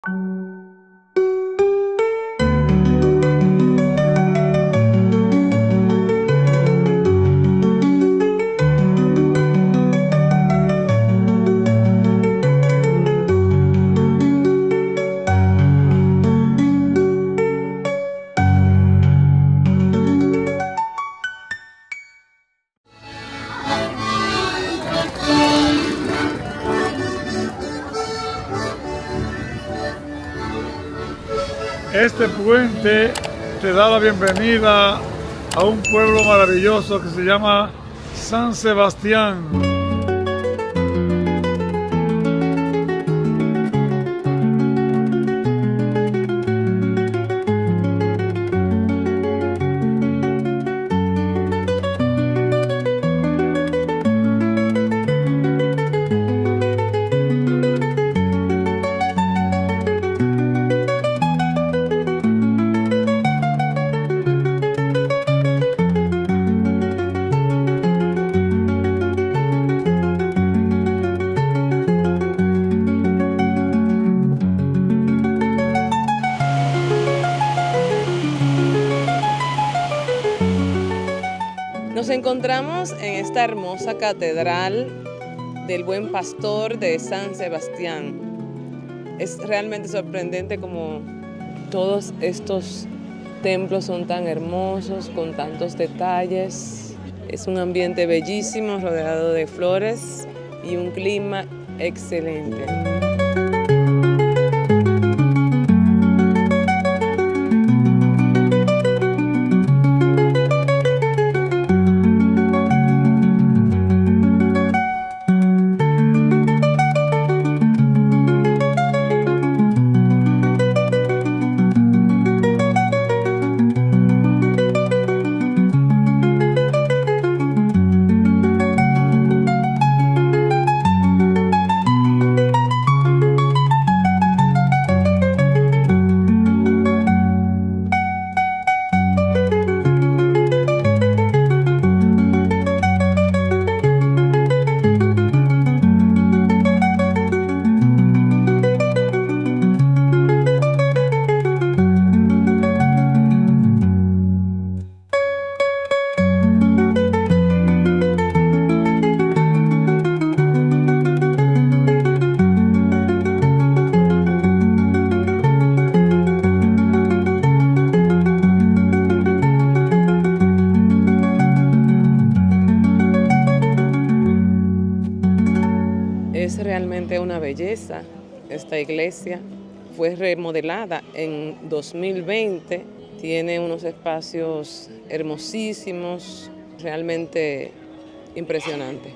Este puente te da la bienvenida a un pueblo maravilloso que se llama San Sebastián. Nos encontramos en esta hermosa catedral del Buen Pastor de San Sebastián. Es realmente sorprendente como todos estos templos son tan hermosos, con tantos detalles. Es un ambiente bellísimo, rodeado de flores y un clima excelente. Es realmente una belleza. Esta iglesia fue remodelada en 2020, tiene unos espacios hermosísimos, realmente impresionante.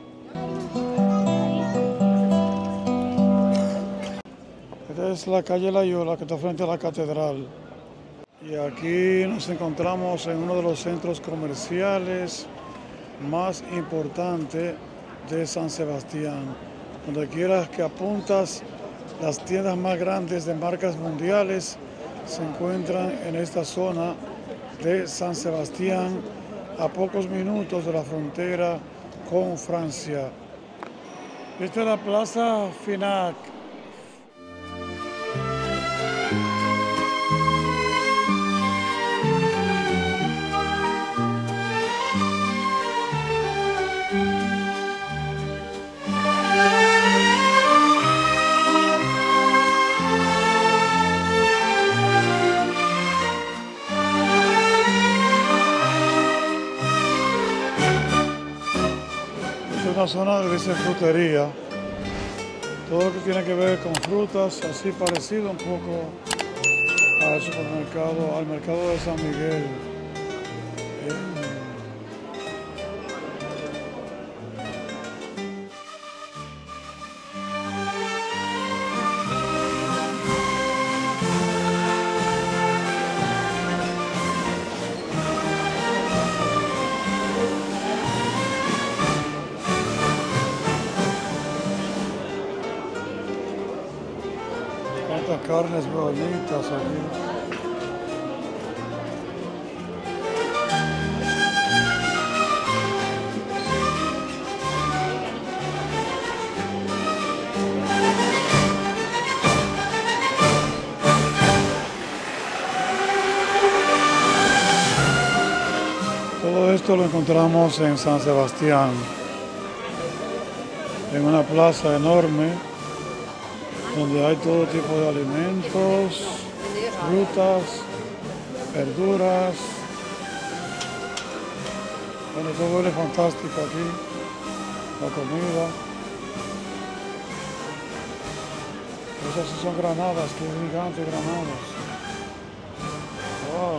Esta es la calle La Yola que está frente a la catedral. Y aquí nos encontramos en uno de los centros comerciales más importantes de San Sebastián. Donde quieras que apuntas, las tiendas más grandes de marcas mundiales se encuentran en esta zona de San Sebastián, a pocos minutos de la frontera con Francia. Esta es la Plaza Finac. Es una zona de frutería, todo lo que tiene que ver con frutas, así parecido un poco al supermercado, al mercado de San Miguel. Cuántas carnes bonitas aquí. Esto lo encontramos en San Sebastián, en una plaza enorme donde hay todo tipo de alimentos, frutas, verduras. Bueno, todo huele fantástico aquí, la comida. Esas sí son granadas, qué gigantes granadas. Wow.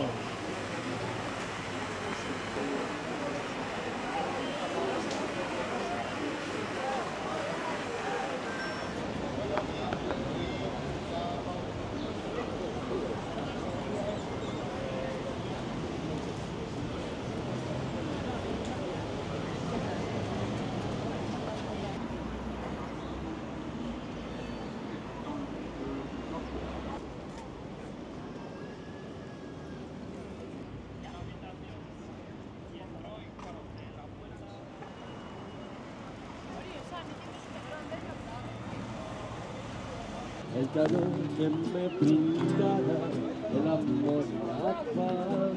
Esta noche me brindará el amor y la paz.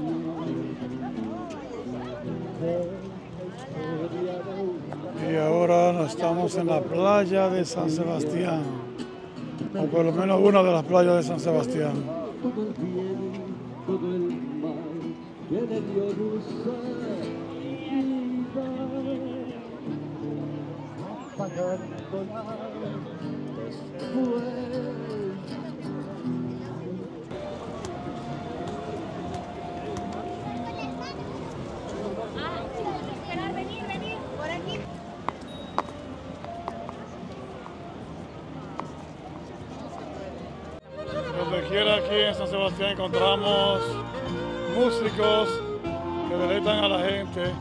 Y ahora estamos en la playa de San Sebastián, o por lo menos una de las playas de San Sebastián. Todo el bien, todo el mal, viene Dios Donde quiera aquí en San Sebastián encontramos músicos que deleitan a la gente.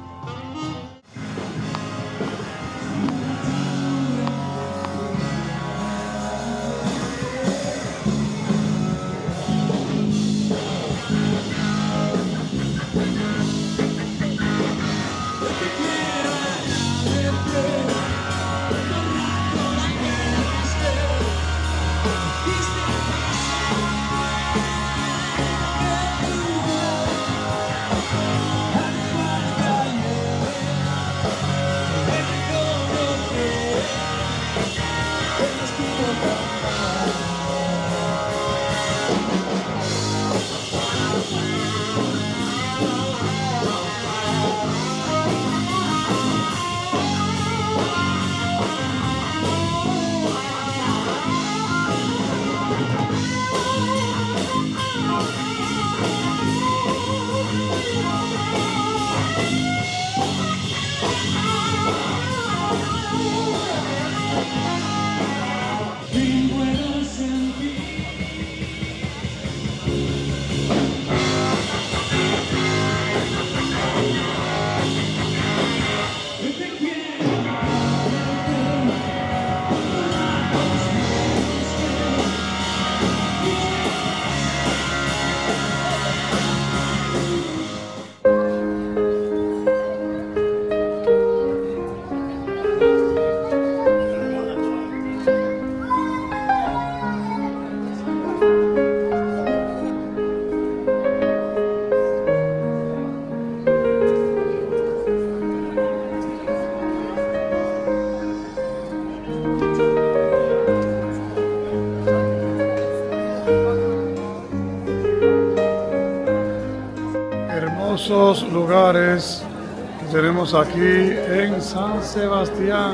Hermosos lugares que tenemos aquí en San Sebastián.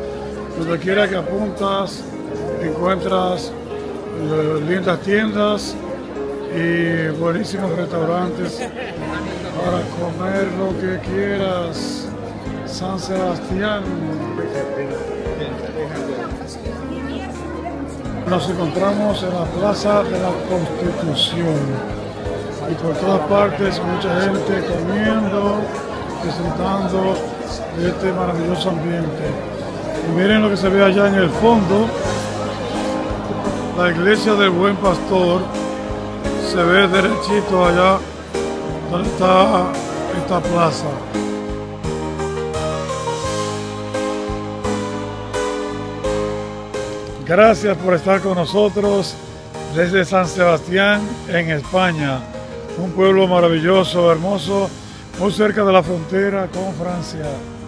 Donde quiera que apuntas encuentras lindas tiendas y buenísimos restaurantes para comer lo que quieras. San Sebastián. Nos encontramos en la Plaza de la Constitución. Y por todas partes mucha gente comiendo, disfrutando de este maravilloso ambiente. Y miren lo que se ve allá en el fondo, la iglesia del Buen Pastor, se ve derechito allá donde está esta plaza. Gracias por estar con nosotros desde San Sebastián en España. Un pueblo maravilloso, hermoso, muy cerca de la frontera con Francia.